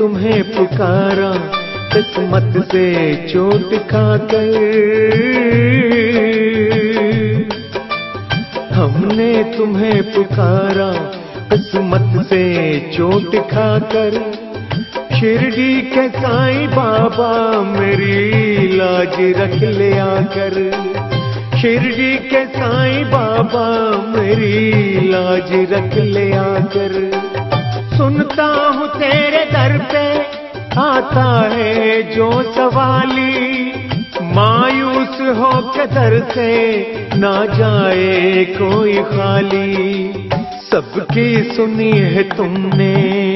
तुम्हें पुकारा किस्मत से चोट खाकर, हमने तुम्हें पुकारा किस्मत से चोट खाकर। शिरडी के साईं बाबा मेरी लाज रख ले आकर, शिरडी के साईं बाबा मेरी लाज रख ले आकर। सुनता हूँ तेरे दर पे आता है जो सवाली, मायूस हो के दर से ना जाए कोई खाली। सबकी सुनी है तुमने,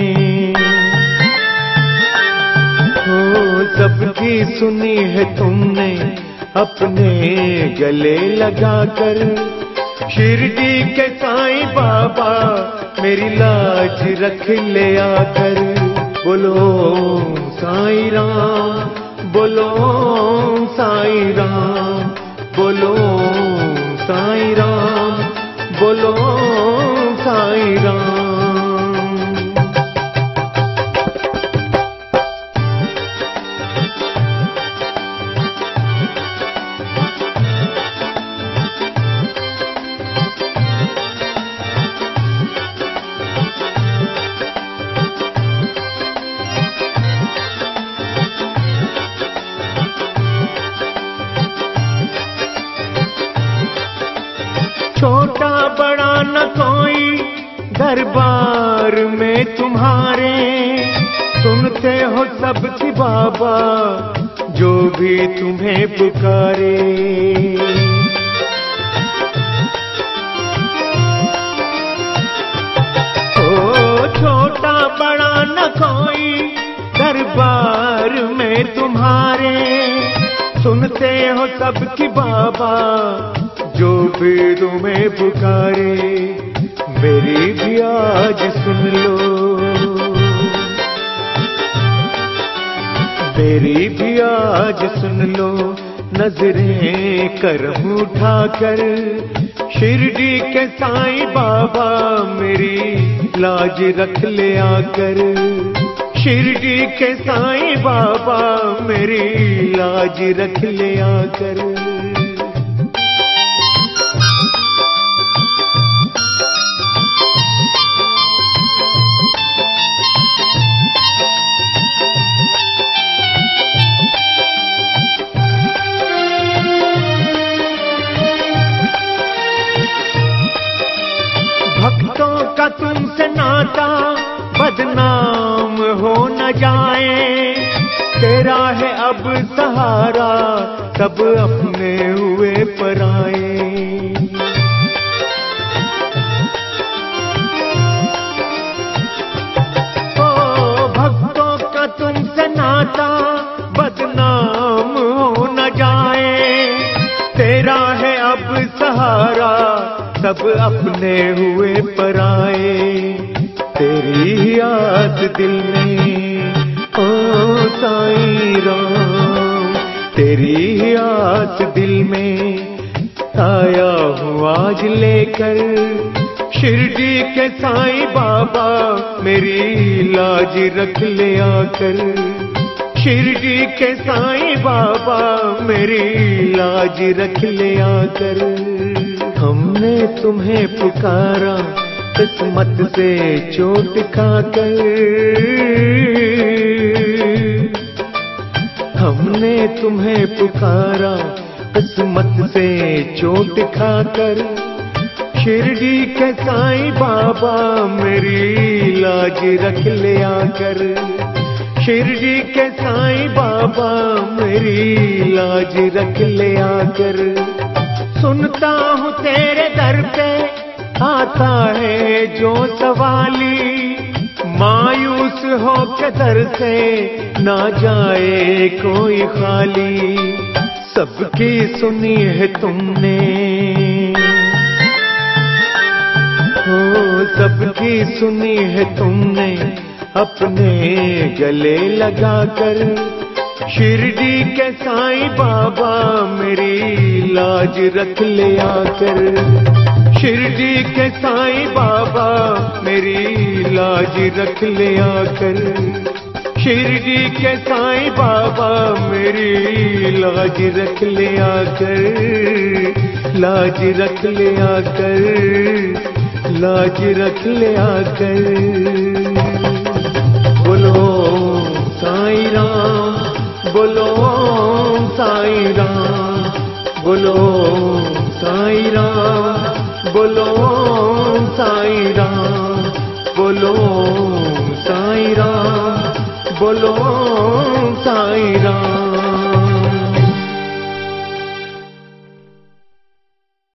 हो सबकी सुनी है तुमने अपने गले लगाकर। शिरडी के साईं बाबा मेरी लाज रख ले आकर। बोलो साईं राम, बोलो साईं राम, बोलो साईं राम, बोलो साईं राम। छोटा बड़ा न कोई दरबार में तुम्हारे, सुनते हो सबकी बाबा जो भी तुम्हें पुकारे। ओ छोटा बड़ा न कोई दरबार में तुम्हारे, सुनते हो सबकी बाबा जो भी तुम्हें पुकारे। मेरी भी आज सुन लो, मेरी भी आज सुन लो, नजरें करम उठाकर। शिरडी के साईं बाबा मेरी लाज रख ले आकर, शिरडी के साईं बाबा मेरी लाज रख ले आकर। भक्तों का तुमसे नाता बदनाम हो न जाए, तेरा है अब सहारा सब अपने हुए पराए। ओ भक्तों का तुमसे नाता बदनाम हो न जाए, तेरा है अब सहारा सब अपने हुए पराए। तेरी याद दिल में ओ साईं राम, तेरी याद दिल में आया हूँ आज लेकर। शिरडी के साईं बाबा मेरी लाज रख ले आकर, शिरडी के साईं बाबा मेरी लाज रख ले आकर। हमने तुम्हें पुकारा किस्मत से चोट खाकर, हमने तुम्हें पुकारा किस्मत से चोट खाकर। शिरडी के साईं बाबा मेरी लाज रख ले आकर, शिरडी के साईं बाबा मेरी लाज रख ले आकर। सुनता हूँ तेरे दर पे आता है जो सवाली, मायूस हो के दर से ना जाए कोई खाली। सबकी सुनी है तुमने, हो सबकी सुनी है तुमने अपने गले लगाकर। शिरडी के साईं बाबा मेरी लाज रख ले आकर, शिरडी के साईं बाबा मेरी लाज रख ले आकर, शिरडी के साईं बाबा मेरी लाज रख ले आकर, लाज रख ले आकर, लाज रख ले आकर। बोलो साईं राम, बोलो साईं राम, बोलो साईं राम, बोलो साईं राम, बोलो साईं राम, बोलो साईं राम।